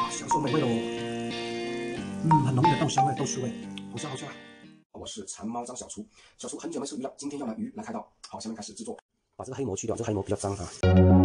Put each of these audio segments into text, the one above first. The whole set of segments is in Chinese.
享受美味喽。很浓郁的豆香味、豆豉味，好香好香啊！我是馋猫张小厨，小厨很久没吃鱼了，今天要拿鱼来开刀。好，下面开始制作，把这个黑膜去掉，这个黑膜比较脏啊。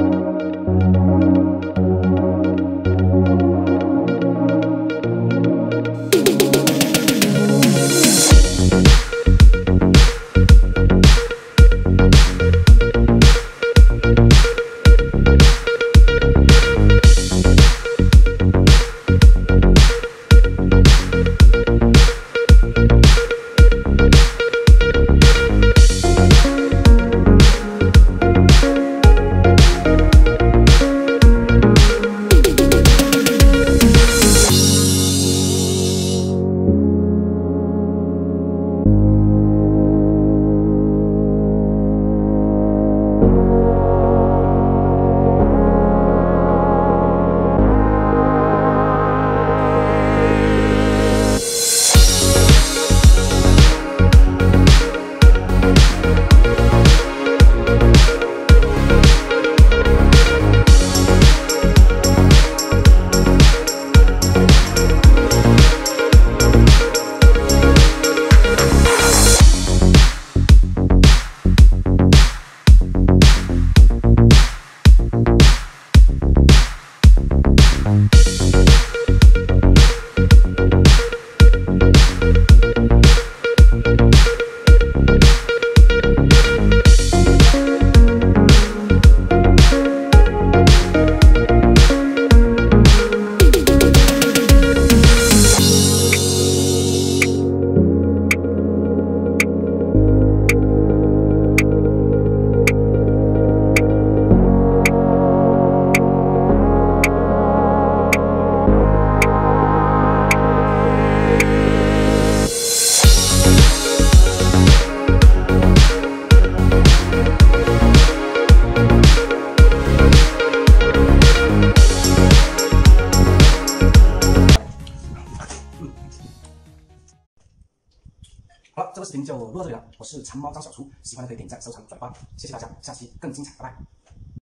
好了，这个视频就录到这里了。我是馋猫张小厨，喜欢的可以点赞、收藏、转发，谢谢大家，下期更精彩，拜拜。